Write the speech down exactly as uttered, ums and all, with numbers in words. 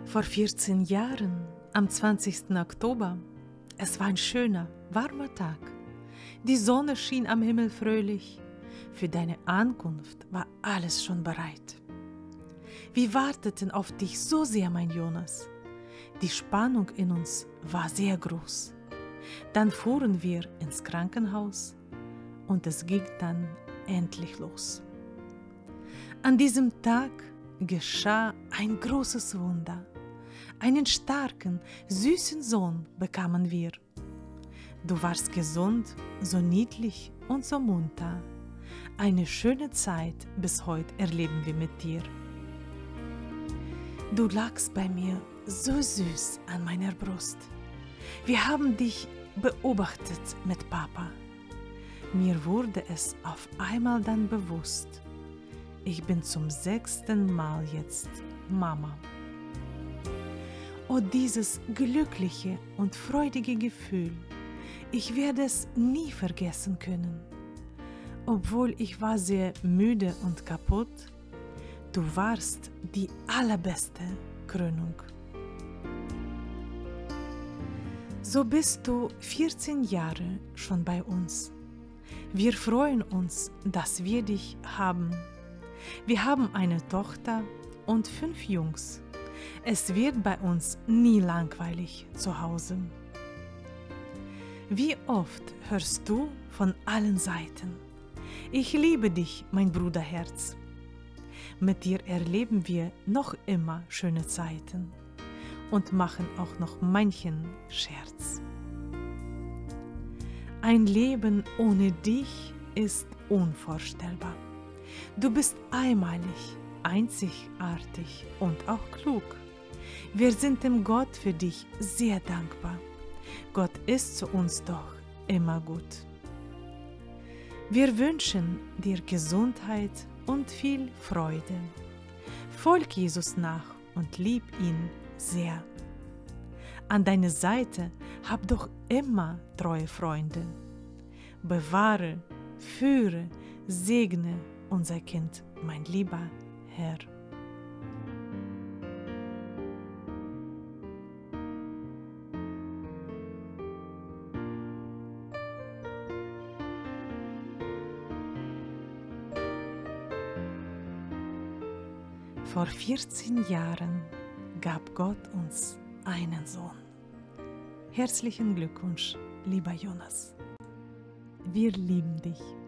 Vor vierzehn Jahren, am zwanzigsten Oktober, es war ein schöner, warmer Tag. Die Sonne schien am Himmel fröhlich. Für deine Ankunft war alles schon bereit. Wir warteten auf dich so sehr, mein Jonas. Die Spannung in uns war sehr groß. Dann fuhren wir ins Krankenhaus und es ging dann endlich los. An diesem Tag geschah ein großes Wunder. Einen starken, süßen Sohn bekamen wir. Du warst gesund, so niedlich und so munter. Eine schöne Zeit bis heute erleben wir mit dir. Du lagst bei mir so süß an meiner Brust. Wir haben dich beobachtet mit Papa. Mir wurde es auf einmal dann bewusst. Ich bin zum sechsten Mal jetzt Mama. Oh, dieses glückliche und freudige Gefühl. Ich werde es nie vergessen können. Obwohl ich war sehr müde und kaputt, du warst die allerbeste Krönung. So bist du vierzehn Jahre schon bei uns. Wir freuen uns, dass wir dich haben. Wir haben eine Tochter und fünf Jungs. Es wird bei uns nie langweilig zu Hause. Wie oft hörst du von allen Seiten: Ich liebe dich, mein Bruderherz. Mit dir erleben wir noch immer schöne Zeiten und machen auch noch manchen Scherz. Ein Leben ohne dich ist unvorstellbar. Du bist einmalig, einzigartig und auch klug. Wir sind dem Gott für dich sehr dankbar. Gott ist zu uns doch immer gut. Wir wünschen dir Gesundheit und viel Freude. Folg Jesus nach und lieb ihn sehr. An deiner Seite hab doch immer treue Freunde. Bewahre, führe, segne unser Kind, mein lieber Herr. Vor vierzehn Jahren gab Gott uns einen Sohn. Herzlichen Glückwunsch, lieber Jonas. Wir lieben dich.